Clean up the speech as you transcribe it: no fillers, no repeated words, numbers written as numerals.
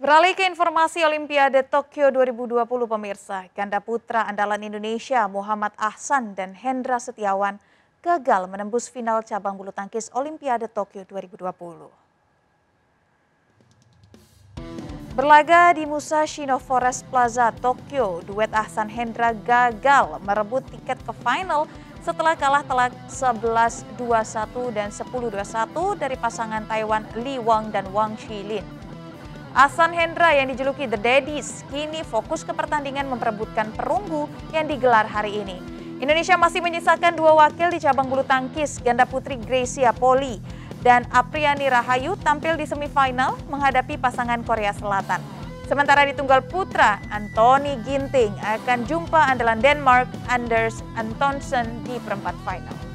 Beralih ke informasi Olimpiade Tokyo 2020 pemirsa, ganda putra andalan Indonesia Muhammad Ahsan dan Hendra Setiawan gagal menembus final cabang bulu tangkis Olimpiade Tokyo 2020. Berlaga di Musashi no Forest Plaza, Tokyo, duet Ahsan Hendra gagal merebut tiket ke final setelah kalah telak 11-21 dan 10-21 dari pasangan Taiwan Li Wang dan Wang Shilin. Ahsan Hendra yang dijuluki The Daddies kini fokus ke pertandingan memperebutkan perunggu yang digelar hari ini. Indonesia masih menyisakan dua wakil di cabang bulu tangkis. Ganda putri Greysia Poli dan Apriani Rahayu tampil di semifinal menghadapi pasangan Korea Selatan. Sementara di tunggal putra, Anthony Ginting akan jumpa andalan Denmark Anders Antonsen di perempat final.